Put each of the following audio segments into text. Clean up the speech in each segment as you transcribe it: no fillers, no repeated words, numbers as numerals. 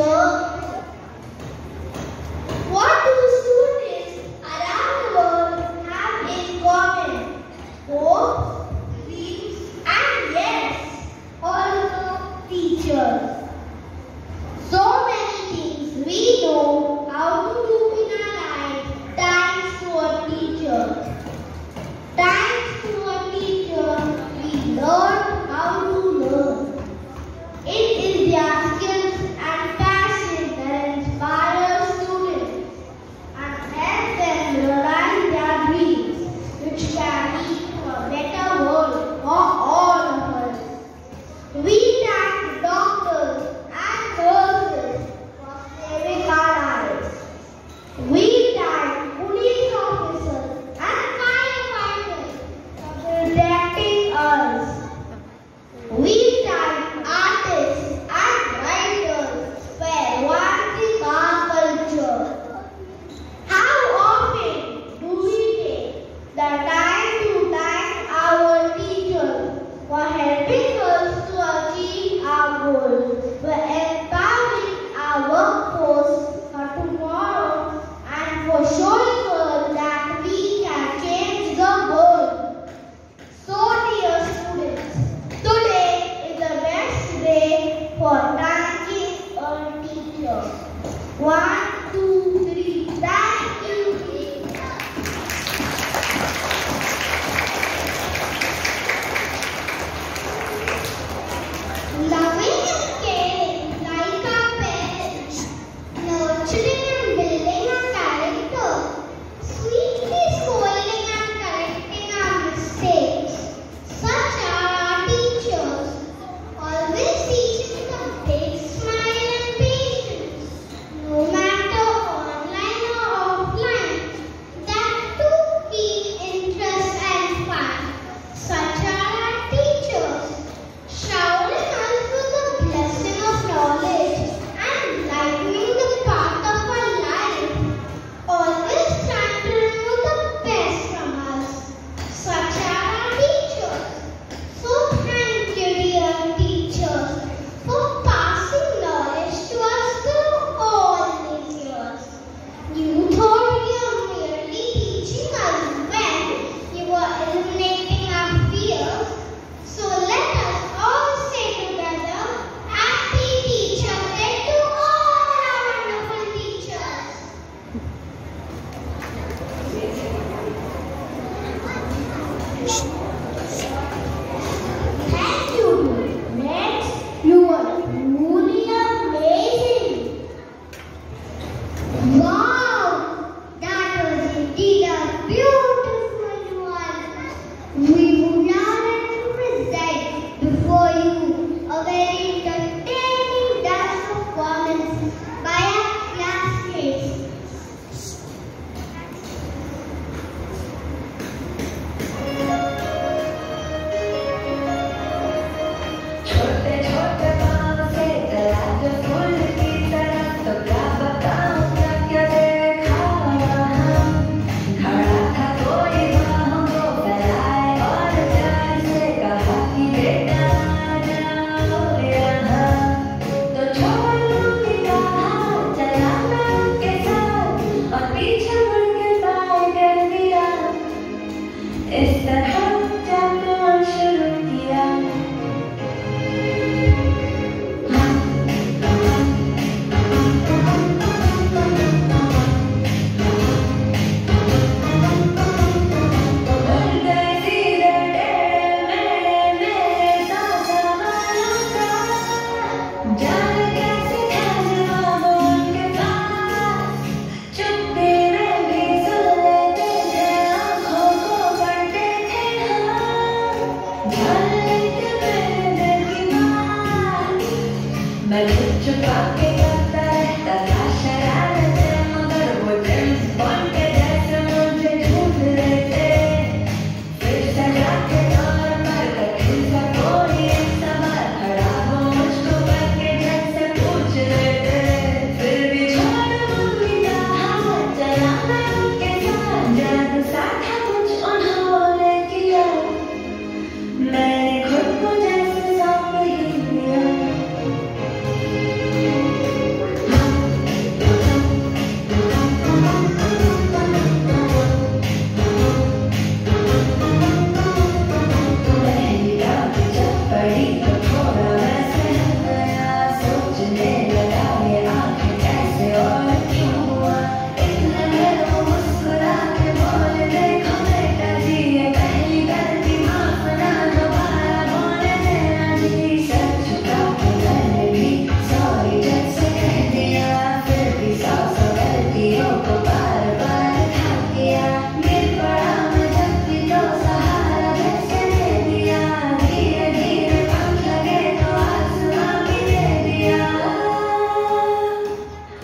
teacher. What do students around the world have in common? Hopes, dreams, and yes, also teachers. So many things we know how to do in our life thanks to a teacher. Thanks to a teacher, we learn how to learn. It is their skills and passion that inspire students and help them realize their dreams, which can lead to a better world for all of us. We thank doctors and nurses for saving our lives. We thank police officers and firefighters for protecting us. We thank artists and writers for advancing our culture. How often do we take the time to thank our teachers for helping us to achieve our goals, for empowering our workforce for tomorrow, and for showing us that we can change the world? So, dear students, today is the best day for thanking a teacher. 1, 2, 3. Thank you, teacher. Loving and caring like our parents, nurturing and building our character, sweetly scolding and correcting our mistakes. Such are our teachers, always teaching with a big smile and patience.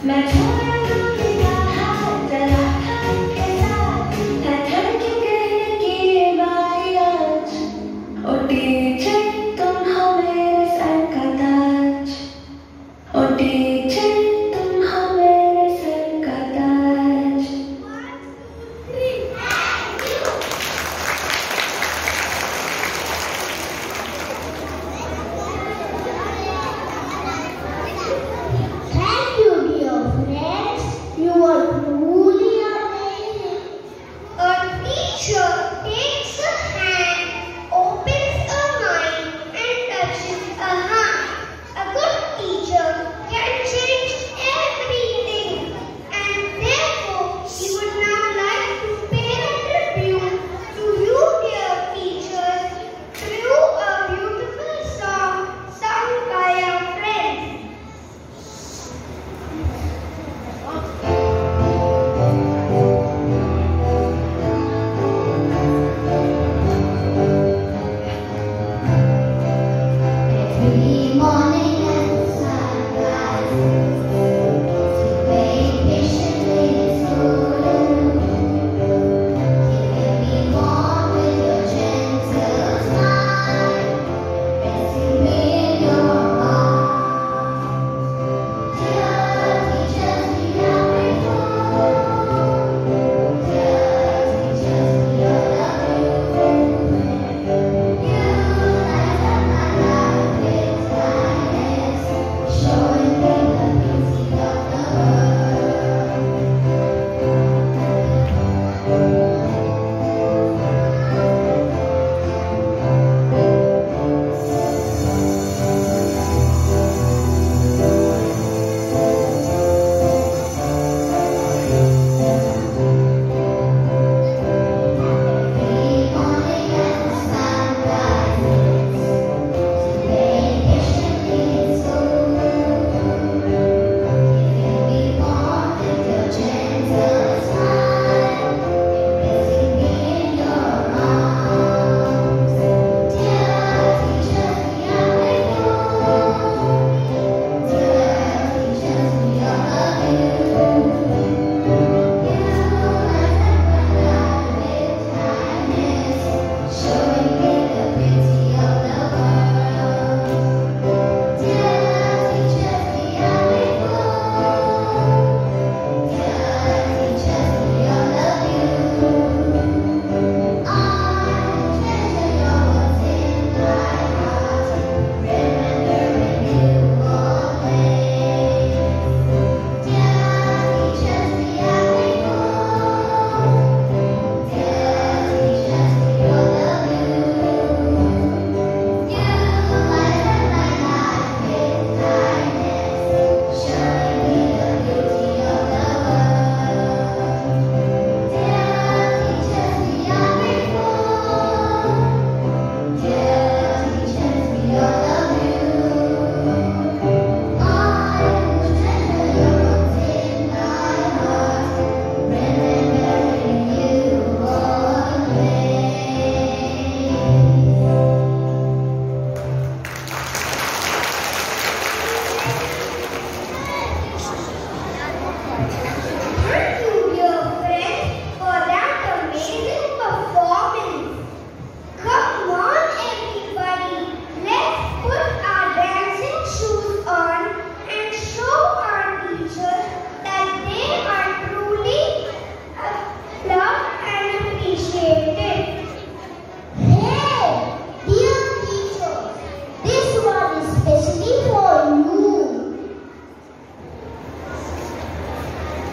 मैं छोड़ दूंगी हाथ जरा के साथ है धड़के कहने की बारी आज ओ टीचर तुम हो मेरे सर का ताज ओ टीचर तुम हो मेरे सर का ताज। 1 2 3 Thank you, dear friends. You are truly amazing. A teacher takes a hand, opens a mind, and touches a heart. A good teacher can change everything. And therefore, we would now like to pay a tribute to you, dear teachers, through a beautiful song sung by our friends. Every morning at the sunrise, she wait patiently in school. Keeping me warm with your gentle smile, resting me in your arms. Dear teachers, we are grateful. Dear teachers, we all love you. You light up my life with kindness, showing me the beauty of the Every morning at the sunrise, she wait patiently in school. Keeping me warm with your gentle smile, embracing me in your arms. Dear teachers, we are grateful. Dear teachers, we all love you. You light up my life with kindness, showing me the beauty of the world. Dear teachers, we are grateful. Dear teachers, we all love you. I treasure your words in my heart, remembering you always. Dear teachers, we are grateful. Dear teachers, we all love you. You light up my life with kindness, showing me the beauty of the world. Dear teachers, we are grateful. Dear teachers, we all love you. I treasure your words in my heart, remembering you Thank you, dear friends, for that amazing performance. Come on, everybody, let's put our dancing shoes on and show our teachers that they are truly loved and appreciated. Hey, dear teachers, this one is especially for you.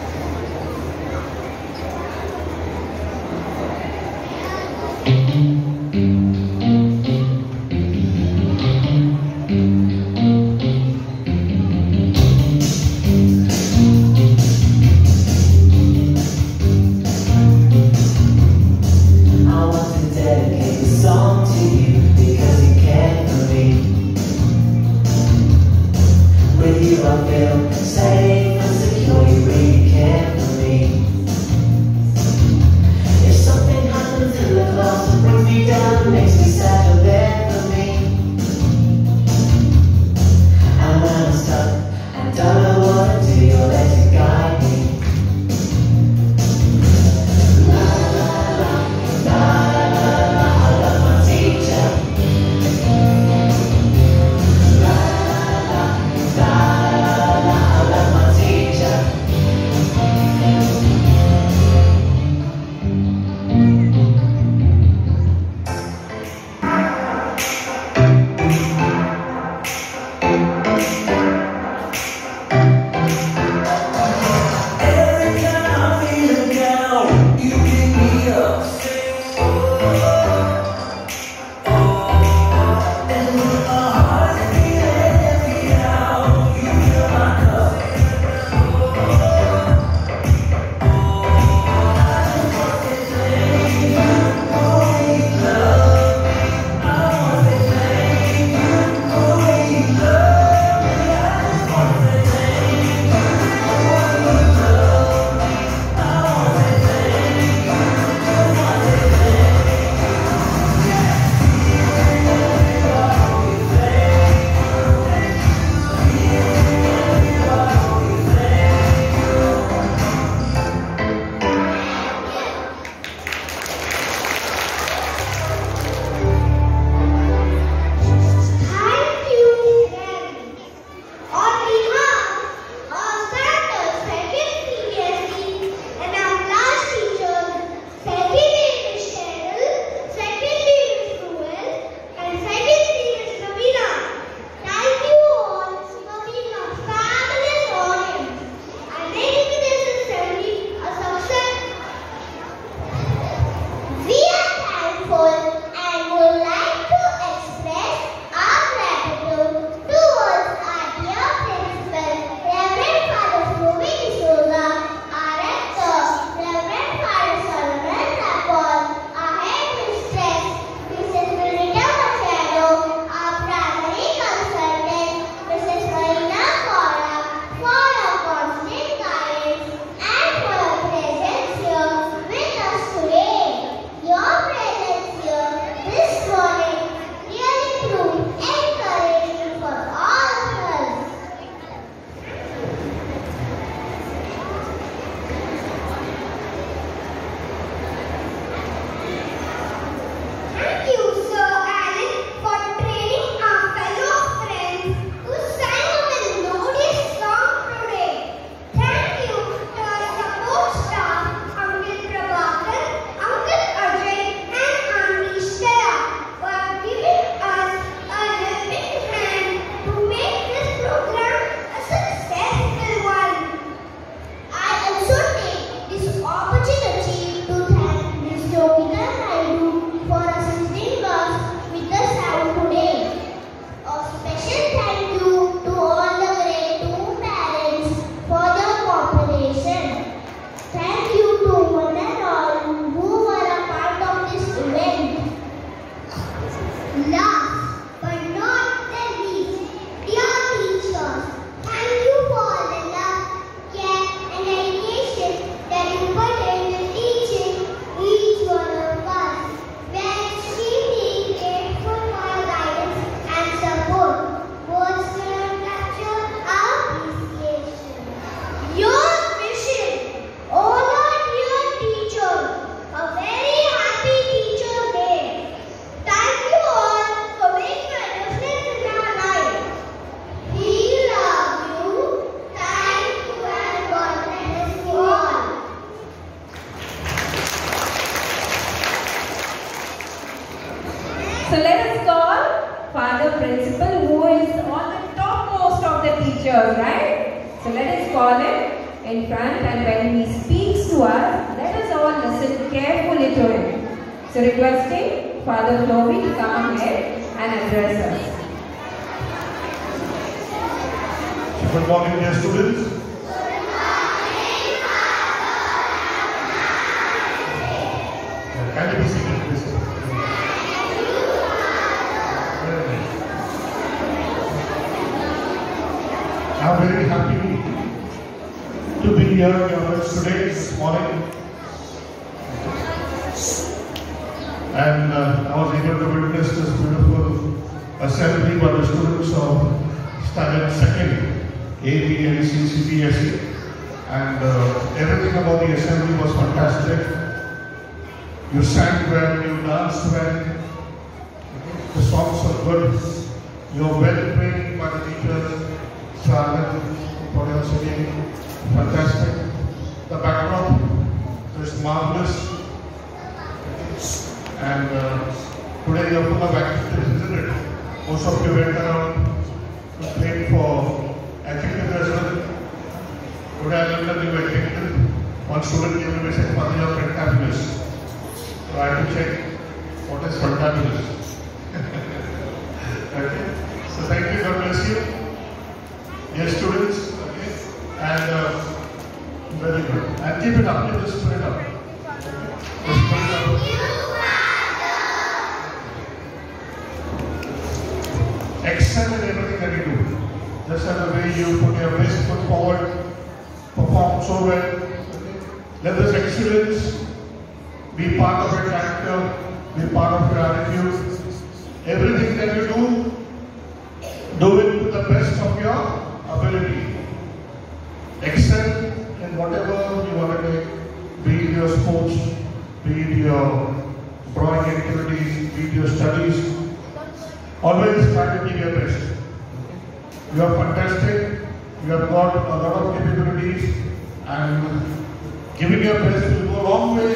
principal who is on the topmost of the teachers, right? So let us call him in front, and when he speaks to us, let us all listen carefully to him. So requesting Father Chloe to come ahead and address us. Good morning, dear students. Good morning, Father. Can you be seated, please? I'm very happy to be here in your midst today, this morning. And I was able to witness this beautiful assembly by the students of Standard 2nd, AB, NC, CBSE. And everything about the assembly was fantastic. You sang well, you danced well, the songs were good, you were well trained by the teachers. Swagat, what you are singing, fantastic. The backdrop is marvelous. And today you are full of activities, isn't it? Most of you went around to play for activities as well. Today I learned a new activity. One student gave me a message, Father, you are fantabulous. So I had to check what is fantabulous. Okay. So thank you, God bless you. Dear students, okay, and very good. And keep it up, keep the spirit up. The spirit up. Excel in everything that you do. Just as the way you put your best foot forward, perform so well. Okay. Let this excellence be part of your character, be part of your attitude. Everything that you do it to the best of your ability. Excel in whatever you want to take, be it your sports, be it your drawing activities, be it your studies. Always try to give your best. You are fantastic, you have got a lot of capabilities, and giving your best will go a long way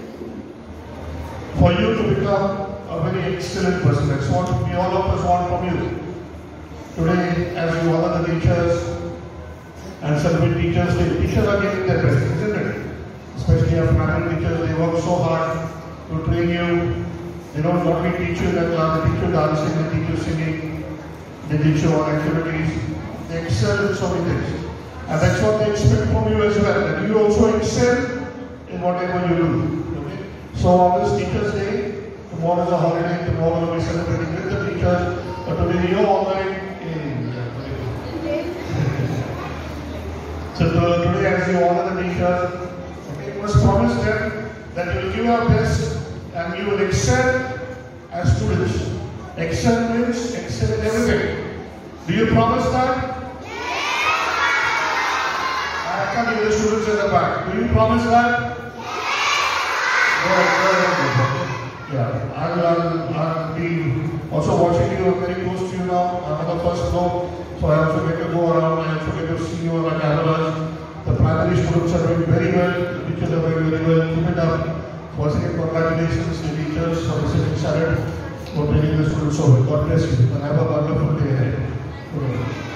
for you to become a very excellent person. That's what we all of us want from you. Today, as you honor the teachers and celebrate Teachers Day, teachers are giving their best, isn't it? Especially our primary teachers, they work so hard to train you. They don't only teach you in the class, they teach you dancing, they teach you singing, they teach you all activities. They excel in so many things. And that's what they expect from you as well, that you also excel in whatever you do. Okay? So on this Teachers Day, tomorrow is a holiday, tomorrow we'll be celebrating with the teachers, but today you're honoring. So today, as you honor the teachers, okay, you must promise them that you will give your best and you will excel as students. Excel means excel in everything. Do you promise that? Yes! I can hear the students in the back. Do you promise that? Yes! Yeah, I'll be also watching you very close to you now. I'm on the first floor. So I also get to go around, I also get to see you on my cameras. The primary students are doing very well, the teachers are doing very well. Keep it up. Once again, congratulations to the teachers for receiving salad, for training the students so well. God bless you and have a wonderful day ahead.